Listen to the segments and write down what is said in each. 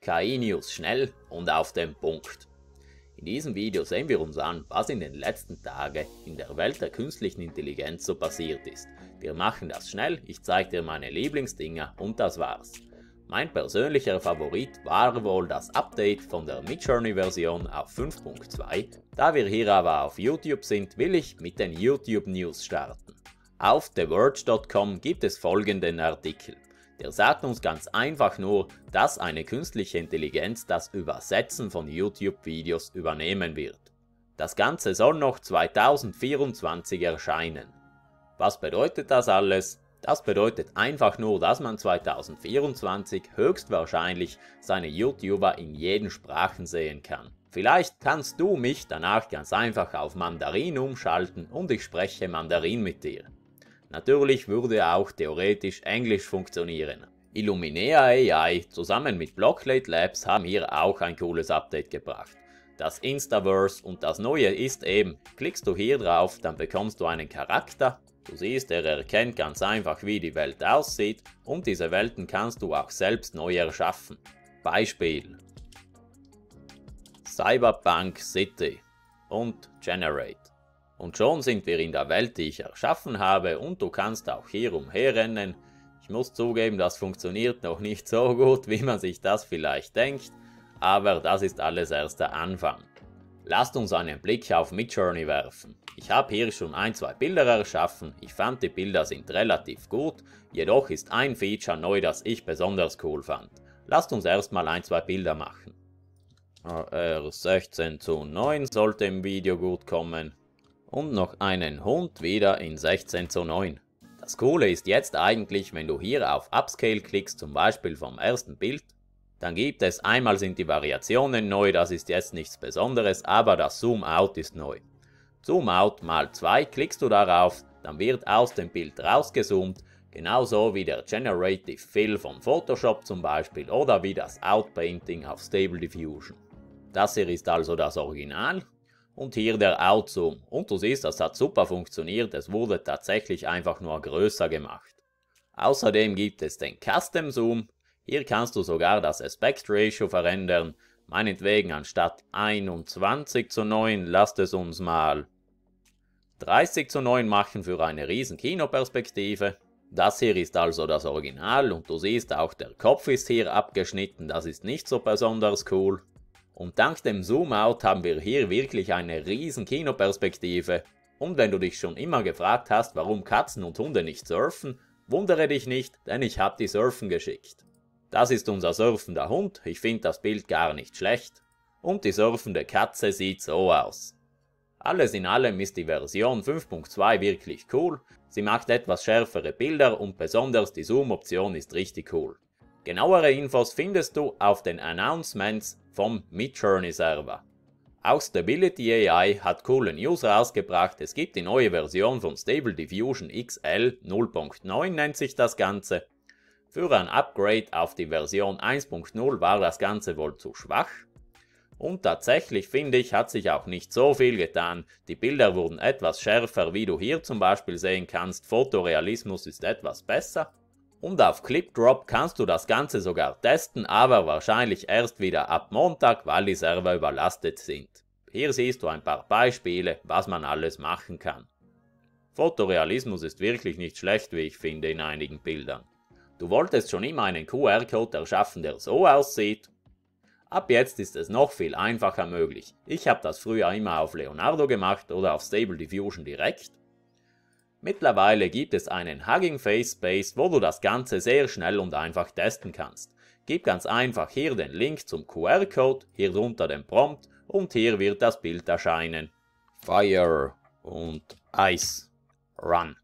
KI-News schnell und auf den Punkt. In diesem Video sehen wir uns an, was in den letzten Tagen in der Welt der künstlichen Intelligenz so passiert ist. Wir machen das schnell, ich zeige dir meine Lieblingsdinger und das war's. Mein persönlicher Favorit war wohl das Update von der Midjourney-Version auf 5.2. Da wir hier aber auf YouTube sind, will ich mit den YouTube News starten. Auf TheVerge.com gibt es folgenden Artikel. Der sagt uns ganz einfach nur, dass eine künstliche Intelligenz das Übersetzen von YouTube-Videos übernehmen wird. Das Ganze soll noch 2024 erscheinen. Was bedeutet das alles? Das bedeutet einfach nur, dass man 2024 höchstwahrscheinlich seine YouTuber in jeden Sprachen sehen kann. Vielleicht kannst du mich danach ganz einfach auf Mandarin umschalten und ich spreche Mandarin mit dir. Natürlich würde auch theoretisch Englisch funktionieren. Illuminea AI zusammen mit Blockade Labs haben hier auch ein cooles Update gebracht. Das Instaverse, und das Neue ist eben, klickst du hier drauf, dann bekommst du einen Charakter. Du siehst, er erkennt ganz einfach, wie die Welt aussieht, und diese Welten kannst du auch selbst neu erschaffen. Beispiel: Cyberpunk City und Generate. Und schon sind wir in der Welt, die ich erschaffen habe, und du kannst auch hier umherrennen. Ich muss zugeben, das funktioniert noch nicht so gut, wie man sich das vielleicht denkt, aber das ist alles erst der Anfang. Lasst uns einen Blick auf Midjourney werfen. Ich habe hier schon zwei Bilder erschaffen, ich fand die Bilder sind relativ gut, jedoch ist ein Feature neu, das ich besonders cool fand. Lasst uns erstmal zwei Bilder machen. R16:9 sollte im Video gut kommen. Und noch einen Hund wieder in 16:9. Das Coole ist jetzt eigentlich, wenn du hier auf Upscale klickst, zum Beispiel vom ersten Bild, dann gibt es einmal sind die Variationen neu, das ist jetzt nichts Besonderes, aber das Zoom Out ist neu. Zoom Out mal 2, klickst du darauf, dann wird aus dem Bild rausgezoomt, genauso wie der Generative Fill von Photoshop zum Beispiel oder wie das Outpainting auf Stable Diffusion. Das hier ist also das Original. Und hier der Outzoom. Und du siehst, das hat super funktioniert, es wurde tatsächlich einfach nur größer gemacht. Außerdem gibt es den Custom Zoom. Hier kannst du sogar das Aspect Ratio verändern. Meinetwegen anstatt 21:9 lasst es uns mal 30:9 machen für eine riesen Kinoperspektive. Das hier ist also das Original und du siehst auch der Kopf ist hier abgeschnitten, das ist nicht so besonders cool. Und dank dem Zoom-Out haben wir hier wirklich eine riesen Kinoperspektive. Und wenn du dich schon immer gefragt hast, warum Katzen und Hunde nicht surfen, wundere dich nicht, denn ich habe die surfen geschickt. Das ist unser surfender Hund, ich finde das Bild gar nicht schlecht. Und die surfende Katze sieht so aus. Alles in allem ist die Version 5.2 wirklich cool, sie macht etwas schärfere Bilder und besonders die Zoom-Option ist richtig cool. Genauere Infos findest du auf den Announcements vom Midjourney Server. Auch Stability AI hat coole News rausgebracht, es gibt die neue Version von Stable Diffusion XL 0.9 nennt sich das Ganze. Für ein Upgrade auf die Version 1.0 war das Ganze wohl zu schwach. Und tatsächlich finde ich, hat sich auch nicht so viel getan, die Bilder wurden etwas schärfer, wie du hier zum Beispiel sehen kannst, Fotorealismus ist etwas besser. Und auf ClipDrop kannst du das Ganze sogar testen, aber wahrscheinlich erst wieder ab Montag, weil die Server überlastet sind. Hier siehst du ein paar Beispiele, was man alles machen kann. Fotorealismus ist wirklich nicht schlecht, wie ich finde, in einigen Bildern. Du wolltest schon immer einen QR-Code erschaffen, der so aussieht? Ab jetzt ist es noch viel einfacher möglich. Ich habe das früher immer auf Leonardo gemacht oder auf Stable Diffusion direkt. Mittlerweile gibt es einen Hugging Face Space, wo du das Ganze sehr schnell und einfach testen kannst. Gib ganz einfach hier den Link zum QR-Code, hier drunter den Prompt und hier wird das Bild erscheinen. Fire und Ice. Run.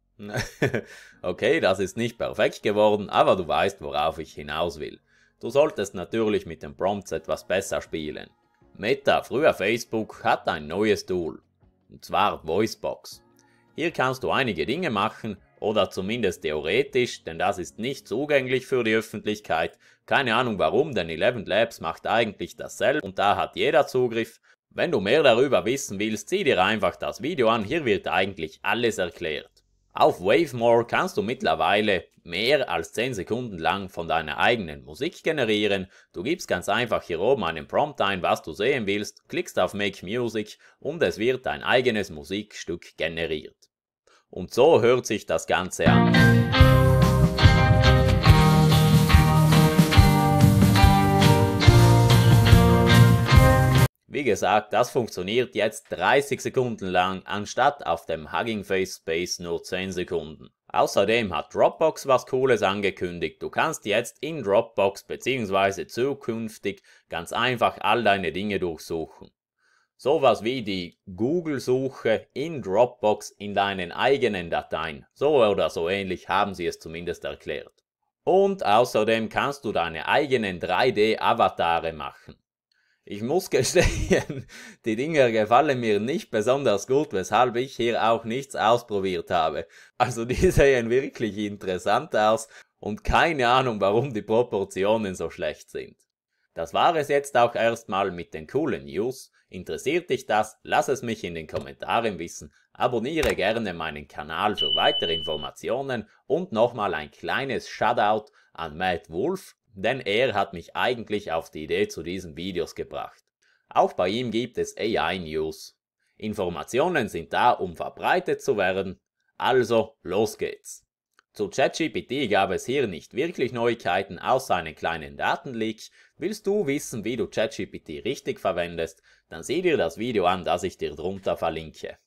Okay, das ist nicht perfekt geworden, aber du weißt, worauf ich hinaus will. Du solltest natürlich mit den Prompts etwas besser spielen. Meta, früher Facebook, hat ein neues Tool, und zwar Voicebox. Hier kannst du einige Dinge machen, oder zumindest theoretisch, denn das ist nicht zugänglich für die Öffentlichkeit. Keine Ahnung warum, denn 11 Labs macht eigentlich dasselbe und da hat jeder Zugriff. Wenn du mehr darüber wissen willst, sieh dir einfach das Video an, hier wird eigentlich alles erklärt. Auf Wavemore kannst du mittlerweile mehr als 10 Sekunden lang von deiner eigenen Musik generieren. Du gibst ganz einfach hier oben einen Prompt ein, was du sehen willst, klickst auf Make Music und es wird dein eigenes Musikstück generiert. Und so hört sich das Ganze an. Wie gesagt, das funktioniert jetzt 30 Sekunden lang, anstatt auf dem Hugging Face Space nur 10 Sekunden. Außerdem hat Dropbox was Cooles angekündigt. Du kannst jetzt in Dropbox bzw. zukünftig ganz einfach all deine Dinge durchsuchen. Sowas wie die Google-Suche in Dropbox in deinen eigenen Dateien. So oder so ähnlich haben sie es zumindest erklärt. Und außerdem kannst du deine eigenen 3D-Avatare machen. Ich muss gestehen, die Dinger gefallen mir nicht besonders gut, weshalb ich hier auch nichts ausprobiert habe. Also die sehen wirklich interessant aus und keine Ahnung, warum die Proportionen so schlecht sind. Das war es jetzt auch erstmal mit den coolen News. Interessiert dich das? Lass es mich in den Kommentaren wissen. Abonniere gerne meinen Kanal für weitere Informationen und nochmal ein kleines Shoutout an Matt Wolf, denn er hat mich eigentlich auf die Idee zu diesen Videos gebracht. Auch bei ihm gibt es AI News. Informationen sind da, um verbreitet zu werden. Also, los geht's. Zu ChatGPT gab es hier nicht wirklich Neuigkeiten außer einen kleinen Datenleak. Willst du wissen, wie du ChatGPT richtig verwendest, dann sieh dir das Video an, das ich dir drunter verlinke.